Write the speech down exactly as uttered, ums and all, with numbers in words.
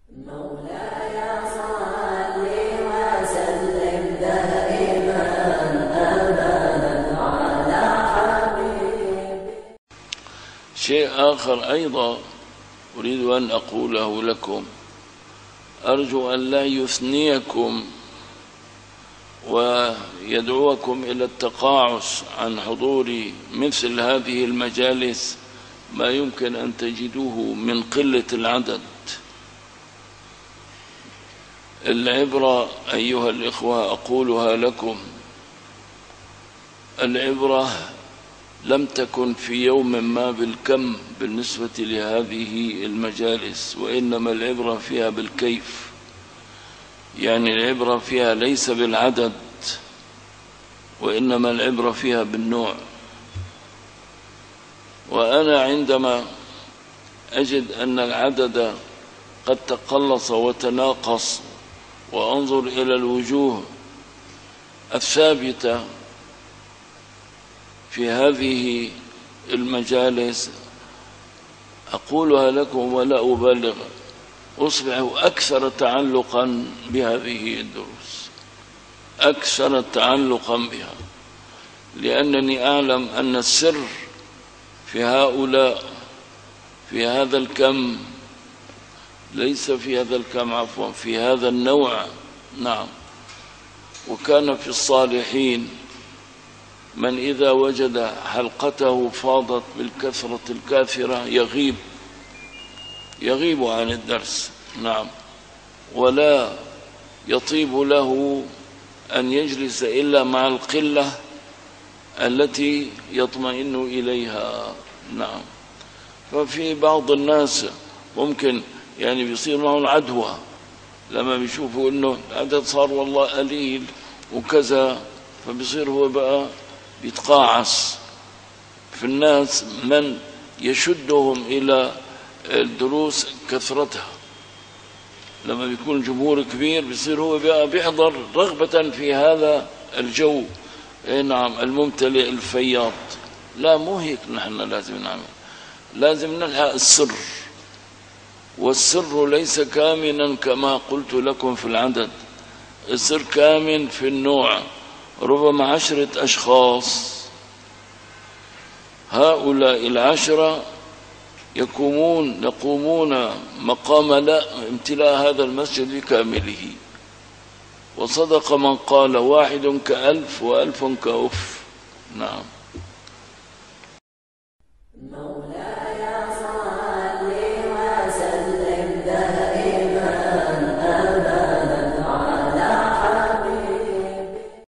مولاي صل وسلم دائما أبدا على حبيبي. شيء آخر أيضا أريد أن أقوله لكم، أرجو أن لا يثنيكم ويدعوكم إلى التقاعس عن حضور مثل هذه المجالس ما يمكن أن تجدوه من قلة العدد. العبرة أيها الإخوة أقولها لكم، العبرة لم تكن في يوم ما بالكم بالنسبة لهذه المجالس، وإنما العبرة فيها بالكيف. يعني العبرة فيها ليس بالعدد، وإنما العبرة فيها بالنوع. وأنا عندما أجد أن العدد قد تقلص وتناقص وأنظر إلى الوجوه الثابتة في هذه المجالس أقولها لكم ولا أبالغ، أصبح أكثر تعلقا بهذه الدروس، أكثر تعلقا بها، لأنني أعلم أن السر في هؤلاء في هذا الكم، ليس في هذا الكم عفوا في هذا النوع. نعم. وكان في الصالحين من إذا وجد حلقته فاضت بالكثرة الكاثرة يغيب يغيب عن الدرس. نعم. ولا يطيب له أن يجلس إلا مع القلة التي يطمئن إليها. نعم. ففي بعض الناس ممكن يعني بيصير معهم عدوى لما بيشوفوا انه العدد صار والله قليل وكذا، فبيصير هو بقى بيتقاعس في الناس. من يشدهم الى الدروس كثرتها، لما بيكون جمهور كبير بيصير هو بقى بيحضر رغبة في هذا الجو نعم الممتلئ الفياض. لا، مو هيك نحن لازم نعمل، لازم نلحق السر، والسر ليس كامنا كما قلت لكم في العدد، السر كامن في النوع. ربما عشرة أشخاص، هؤلاء العشرة يقومون يقومون مقام لا امتلاء هذا المسجد بكامله. وصدق من قال واحد كألف وألف كأف. نعم.